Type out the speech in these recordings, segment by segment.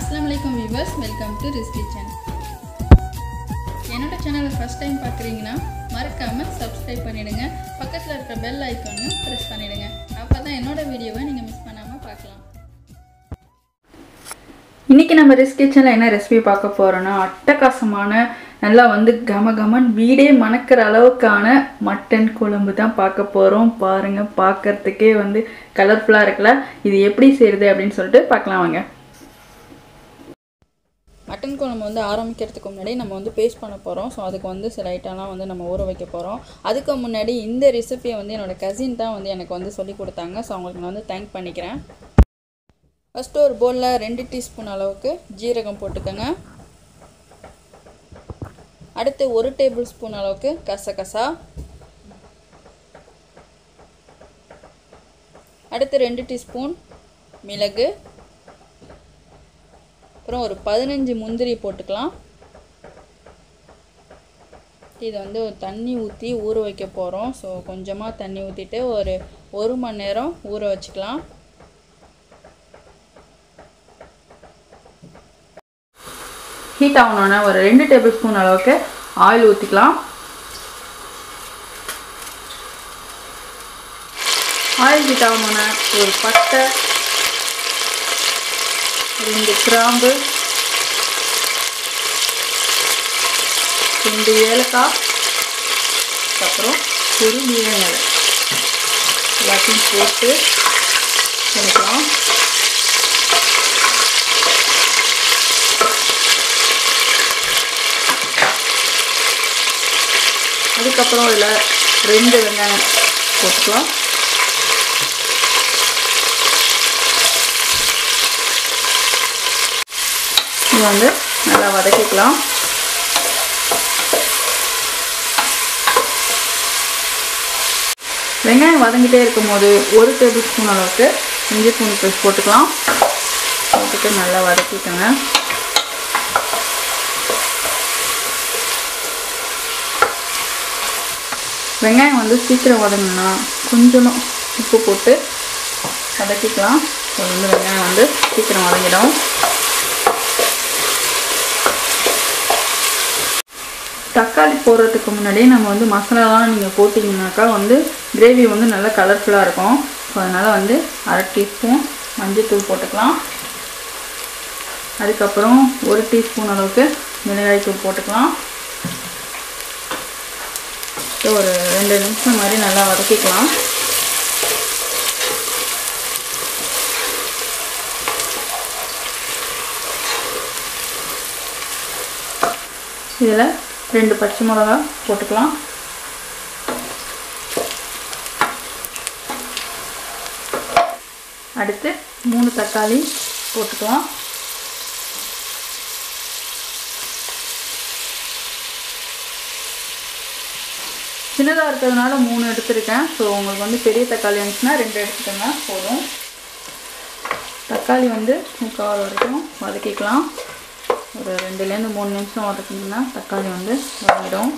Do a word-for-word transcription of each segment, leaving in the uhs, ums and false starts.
Assalamualaikum viewers, welcome to Riz Kitchen. என்னோட சேனலை first time பார்க்குறீங்கன்னா மறக்காம சப்ஸ்கிரைப் பண்ணிடுங்க. பக்கத்தில் இருக்கிற பெல் ஐக்கானையும் ப்ரெஸ் பண்ணிடுங்க. அப்போ தான் என்னோட வீடியோவை நீங்கள் மிஸ் பண்ணாமல் பார்க்கலாம். இன்றைக்கி நம்ம ரிஸ் கிச்சனில் என்ன ரெசிபி பார்க்க போகிறோன்னா, அட்டகாசமான நல்லா வந்து கம கமன் வீடே மணக்கிற அளவுக்கான மட்டன் குழம்பு தான் பார்க்க போகிறோம். பாருங்கள், பார்க்குறதுக்கே வந்து கலர்ஃபுல்லாக இருக்குல்ல. இது எப்படி செய்கிறது அப்படின்னு சொல்லிட்டு பார்க்கலாம் வாங்க. மட்டன் குழம்பு வந்து ஆரம்பிக்கிறதுக்கு முன்னாடி நம்ம வந்து பேஸ்ட் பண்ண போகிறோம். ஸோ அதுக்கு வந்து சில ஐட்டம்லாம் வந்து நம்ம ஊற வைக்க போகிறோம். அதுக்கு முன்னாடி இந்த ரெசிபியை வந்து என்னோடய கசின் தான் வந்து எனக்கு வந்து சொல்லி கொடுத்தாங்க. ஸோ அவங்களுக்கு நான் வந்து தேங்க் பண்ணிக்கிறேன். ஃபஸ்ட்டு ஒரு பவுலில் ரெண்டு டீஸ்பூன் அளவுக்கு ஜீரகம் போட்டுக்கோங்க. அடுத்து ஒரு டேபிள் ஸ்பூன் அளவுக்கு கசகசா, அடுத்து ரெண்டு டீஸ்பூன் மிளகு, அப்புறம் ஒரு பதினஞ்சு முந்திரி போட்டுக்கலாம். இதை வந்து தண்ணி ஊற்றி ஊற வைக்க போகிறோம். ஸோ கொஞ்சமாக தண்ணி ஊற்றிட்டு ஒரு ஒரு மணி நேரம் ஊற வச்சுக்கலாம். ஹீட் ஆகணுன்னா ஒரு ரெண்டு டேபிள் ஸ்பூன் அளவுக்கு ஆயில் ஊற்றிக்கலாம். ஆயில் ஹீட் ஆகணுன்னா ஒரு பட்டை, ரெண்டு கிராம்பு, ரெண்டு ஏலக்காய், அப்புறம் ஒரு மிளகாய் எல்லாத்தையும் போட்டு பண்ணிக்கலாம். அதுக்கப்புறம் இதில் ரெண்டு வெங்காயம் போட்டுக்கலாம். இது வந்து நல்லா வதக்கிக்கலாம். வெங்காயம் வதங்கிட்டே இருக்கும்போது ஒரு டேபிள் ஸ்பூன் அளவுக்கு இஞ்சி பூண்டு பேஸ்ட் போட்டுக்கலாம். போட்டுட்டு நல்லா வதக்கிக்கோங்க. வெங்காயம் வந்து சீக்கிரம் வதங்கணும்னா கொஞ்சமாக உப்பு போட்டு வதக்கிக்கலாம். ஸோ வந்து வெங்காயம் வந்து சீக்கிரம் வதங்கிடும். தக்காளி போடுறதுக்கு முன்னாடியே நம்ம வந்து மசாலாலாம் நீங்கள் போட்டிங்கனாக்கா வந்து கிரேவி வந்து நல்லா கலர்ஃபுல்லாக இருக்கும். ஸோ அதனால் வந்து அரை டீஸ்பூன் மஞ்சள்தூள் போட்டுக்கலாம். அதுக்கப்புறம் ஒரு டீஸ்பூன் அளவுக்கு மிளகாய் தூள் போட்டுக்கலாம். ஸோ ஒரு ரெண்டு நிமிஷம் மாதிரி நல்லா வதக்கிக்கலாம். இதில் ரெண்டு பச்சை மிளகா போட்டுக்கலாம். அடுத்து மூணு தக்காளி போட்டுக்கலாம். சின்னதாக இருக்கிறதுனால மூணு எடுத்துருக்கேன். ஸோ உங்களுக்கு வந்து பெரிய தக்காளி இருந்துச்சுன்னா ரெண்டு எடுத்துக்கோங்க போதும். தக்காளி வந்து முக்கால் வரைக்கும் வதக்கிக்கலாம். ஒரு ரெண்டுலேருந்து மூணு நிமிஷம் வதக்கிங்கன்னா தக்காளி வந்து வதங்கிடும்.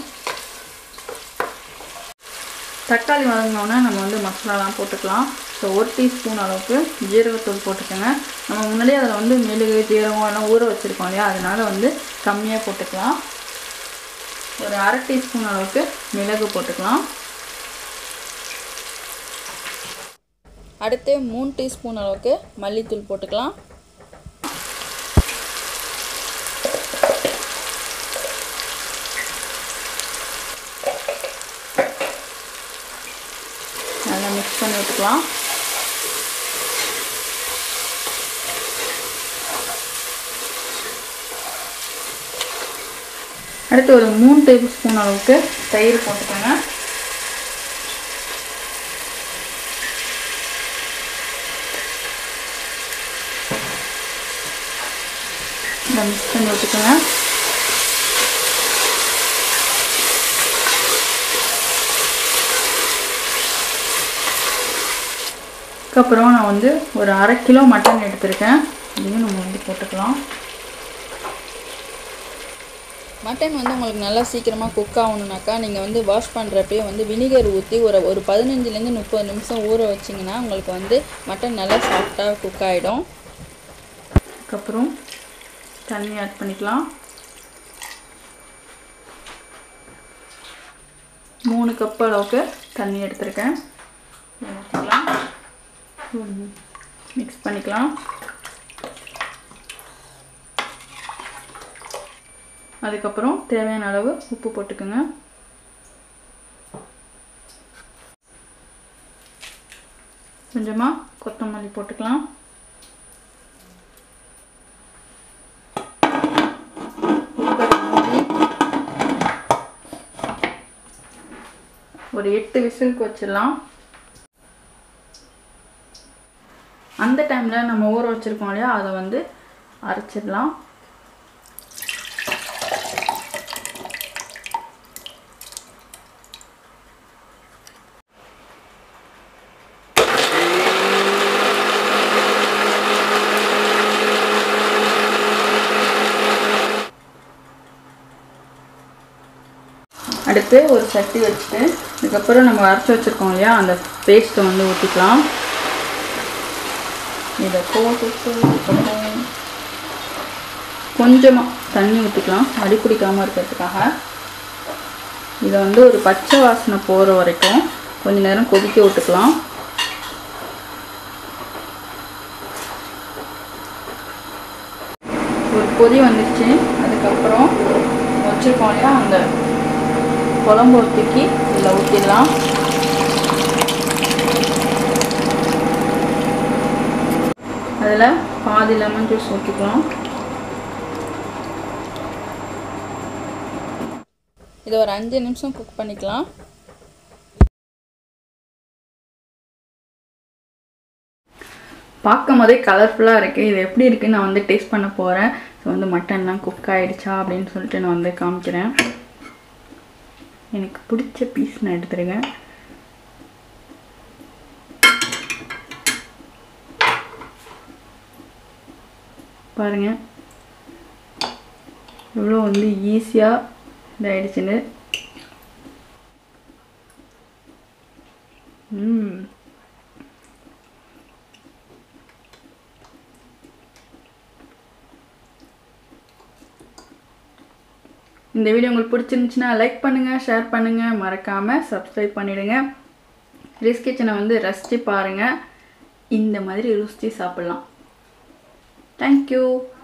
தக்காளி வதங்கினோன்னா நம்ம வந்து மசாலாலாம் போட்டுக்கலாம். ஸோ ஒரு டீஸ்பூன் அளவுக்கு ஜீரகத்தூள் போட்டுக்கோங்க. நம்ம முன்னாடியே அதில் வந்து மிளகு ஜீரகம் எல்லாம் ஊற வச்சுருக்கோம் இல்லையா, அதனால் வந்து கம்மியாக போட்டுக்கலாம். ஒரு அரை டீஸ்பூன் அளவுக்கு மிளகு போட்டுக்கலாம். அடுத்து மூணு டீஸ்பூன் அளவுக்கு மல்லித்தூள் போட்டுக்கலாம். நல்லா மிக்ஸ் பண்ணி விட்டுக்கலாம். அடுத்து ஒரு மூணு டேபிள் ஸ்பூன் அளவுக்கு தயிர் போட்டுக்கோங்க. இதை மிக்ஸ் பண்ணி விட்டுக்கோங்க. அதுக்கப்புறம் நான் வந்து ஒரு அரை கிலோ மட்டன் எடுத்திருக்கேன். இதையும் நம்ம வந்து போட்டுக்கலாம். மட்டன் வந்து உங்களுக்கு நல்லா சீக்கிரமாக குக் ஆகணுனாக்கா நீங்கள் வந்து வாஷ் பண்ணுறப்பே வந்து வினிகர் ஊற்றி ஒரு ஒரு பதினஞ்சுலேருந்து முப்பது நிமிஷம் ஊற வச்சிங்கன்னா உங்களுக்கு வந்து மட்டன் நல்லா சாஃப்டாக குக் ஆகிடும். அதுக்கப்புறம் தண்ணி ஆட் பண்ணிக்கலாம். மூணு கப் அளவுக்கு தண்ணி எடுத்துருக்கேன். ஊற்றிக்கலாம். மிக்ஸ் பண்ணிக்கலாம். அதுக்கப்புறம் தேவையான அளவு உப்பு போட்டுக்கோங்க. கொஞ்சமாக கொத்தமல்லி போட்டுக்கலாம். ஒரு எட்டு விசிலுக்கு வச்சிடலாம். அந்த டைமில் நம்ம ஊற வச்சுருக்கோம் இல்லையா, அதை வந்து அரைச்சிடலாம். அடுத்து ஒரு சட்டி வச்சுட்டு அதுக்கப்புறம் நம்ம அரைச்சி வச்சுருக்கோம் இல்லையா, அந்த பேஸ்ட்டை வந்து ஊற்றிக்கலாம். இதை போட்டுட்டு கொஞ்சமாக தண்ணி ஊற்றிக்கலாம், அடி பிடிக்காமல் இருக்கிறதுக்காக. இதை வந்து ஒரு பச்சை வாசனை போகிற வரைக்கும் கொஞ்ச நேரம் கொதிக்க விட்டுக்கலாம். ஒரு கொதி வந்துடுச்சு. அதுக்கப்புறம் வச்சுருக்கோம் இல்லையா, அந்த குழம்பு ஊற்றிக்கி இதில் ஊற்றிடலாம். அதில் பாதி லெமன் ஜூஸ் ஊற்றிக்கலாம். இதை ஒரு அஞ்சு நிமிஷம் குக் பண்ணிக்கலாம். பார்க்கும் போதே கலர்ஃபுல்லாக இருக்குது. இது எப்படி இருக்குன்னு நான் வந்து டேஸ்ட் பண்ண போகிறேன். ஸோ வந்து மட்டன்லாம் குக் ஆகிடுச்சா அப்படின்னு சொல்லிட்டு நான் வந்து காமிக்கிறேன். எனக்கு பிடிச்ச பீஸ் நான் எடுத்துருக்கேன். பாருங்கள் எவ்வளோ வந்து ஈஸியாக இதாகிடுச்சுன்னு. ம் இந்த வீடியோ உங்களுக்கு பிடிச்சிருந்துச்சுன்னா லைக் பண்ணுங்கள், ஷேர் பண்ணுங்கள், மறக்காமல் சப்ஸ்கிரைப் பண்ணிவிடுங்க. ரிஸ் கிச்சனை வந்து ரசித்து பாருங்கள். இந்த மாதிரி ருசித்து சாப்பிட்லாம். தேங்க்யூ.